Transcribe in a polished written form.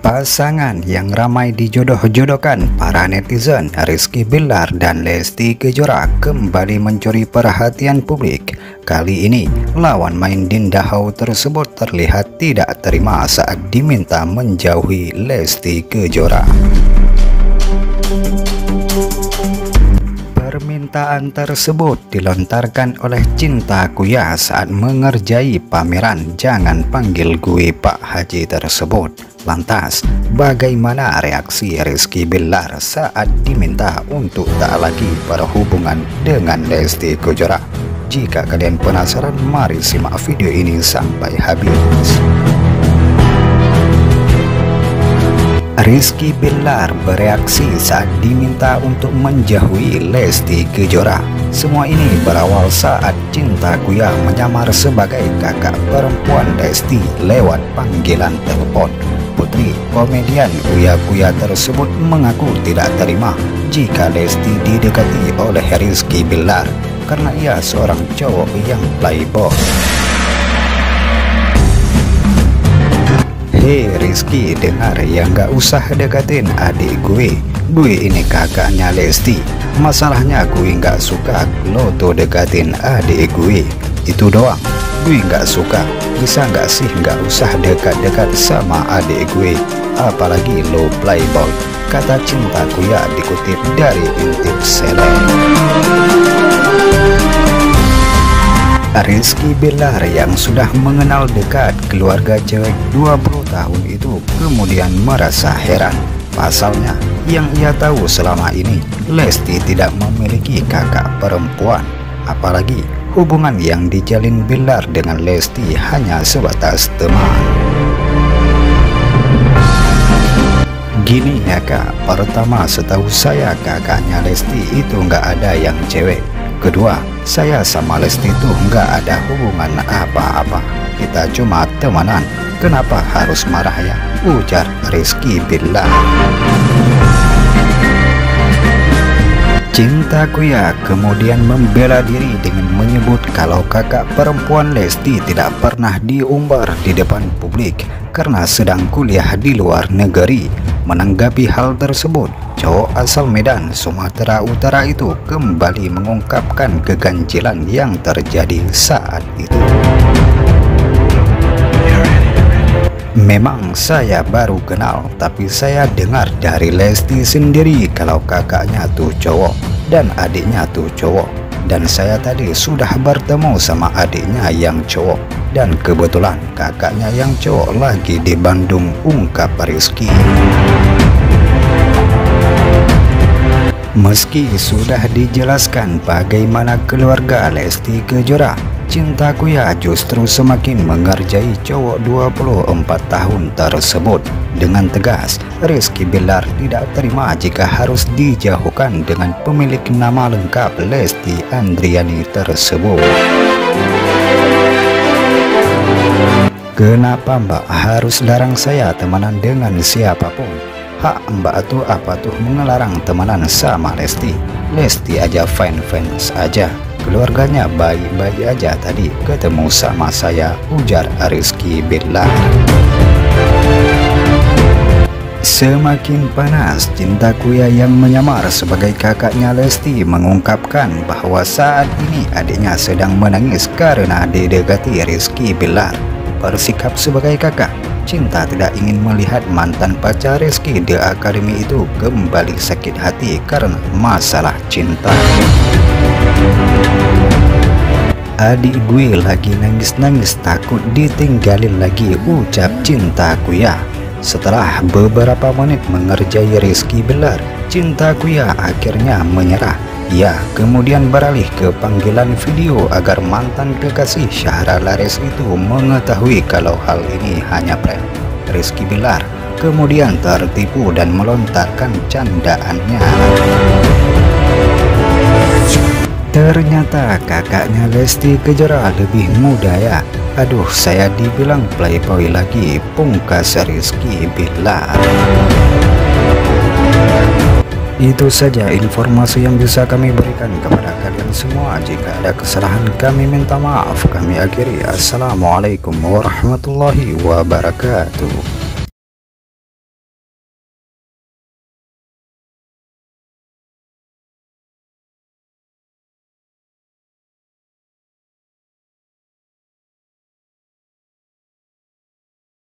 Pasangan yang ramai dijodoh-jodohkan para netizen, Rizky Bilar dan Lesti Kejora, kembali mencuri perhatian publik. Kali ini, lawan main Dinda Hau tersebut terlihat tidak terima saat diminta menjauhi Lesti Kejora. Permintaan tersebut dilontarkan oleh Cinta Kuya saat mengerjai pameran Jangan Panggil Gue Pak Haji tersebut. Lantas, bagaimana reaksi Rizky Bilar saat diminta untuk tak lagi berhubungan dengan Lesti Kejora? Jika kalian penasaran, mari simak video ini sampai habis. Rizky Bilar bereaksi saat diminta untuk menjauhi Lesti Kejora. Semua ini berawal saat Cinta Kuya menyamar sebagai kakak perempuan Lesti lewat panggilan telepon. Putri komedian Kuya tersebut mengaku tidak terima jika Lesti didekati oleh Rizky Bilar karena ia seorang cowok yang playboy. Hei Rizky, dengar ya, nggak usah deketin adik gue ini kakaknya Lesti. Masalahnya gue nggak suka lo tuh deketin adik gue, itu doang. Gue nggak suka, bisa nggak sih nggak usah dekat-dekat sama adik gue, apalagi lo playboy, kata Cinta Kuya dikutip dari Intip Seleb. Rizky Bilar yang sudah mengenal dekat keluarga cewek 20 tahun itu kemudian merasa heran. Pasalnya, yang ia tahu selama ini, Lesti tidak memiliki kakak perempuan. Apalagi hubungan yang dijalin Bilar dengan Lesti hanya sebatas teman. Gini ya kak, pertama setahu saya kakaknya Lesti itu nggak ada yang cewek. Kedua, saya sama Lesti itu nggak ada hubungan apa-apa. Kita cuma temenan. Kenapa harus marah ya? Ujar Rizky Bilar. Cinta Kuya kemudian membela diri dengan menyebut kalau kakak perempuan Lesti tidak pernah diumbar di depan publik karena sedang kuliah di luar negeri. Menanggapi hal tersebut, cowok asal Medan, Sumatera Utara itu kembali mengungkapkan keganjilan yang terjadi saat itu. Memang saya baru kenal, tapi saya dengar dari Lesti sendiri kalau kakaknya tuh cowok dan adiknya tuh cowok. Dan saya tadi sudah bertemu sama adiknya yang cowok, dan kebetulan kakaknya yang cowok lagi di Bandung, ungkap Rizky. Meski sudah dijelaskan bagaimana keluarga Lesti Kejora, Cinta Kuya justru semakin mengerjai cowok 24 tahun tersebut. Dengan tegas, Rizky Bilar tidak terima jika harus dijauhkan dengan pemilik nama lengkap Lesti Andriani tersebut. Kenapa mbak harus larang saya temenan dengan siapapun? Hak mbak tuh apa tuh mengelarang temenan sama Lesti? Lesti aja fine-fine aja, keluarganya baik-baik aja tadi ketemu sama saya, ujar Rizky Bilar. Semakin panas, Cinta Kuya yang menyamar sebagai kakaknya Lesti mengungkapkan bahwa saat ini adiknya sedang menangis karena didekati Rizky Bilar. Bersikap sebagai kakak, Cinta tidak ingin melihat mantan pacar Rizky di akademi itu kembali sakit hati karena masalah cinta. Adik gue lagi nangis-nangis takut ditinggalin lagi, ucap Cinta Kuya. Setelah beberapa menit mengerjai Rizky Bilar, Cinta Kuya akhirnya menyerah. Ia kemudian beralih ke panggilan video agar mantan kekasih Syahra Laris itu mengetahui kalau hal ini hanya prank. Rizky Bilar kemudian tertipu dan melontarkan candaannya. Ternyata kakaknya Lesti Kejora lebih muda ya. Aduh, saya dibilang playboy lagi, pungkas Rizky Bilar. Itu saja informasi yang bisa kami berikan kepada kalian semua. Jika ada kesalahan kami minta maaf. Kami akhiri. Assalamualaikum warahmatullahi wabarakatuh.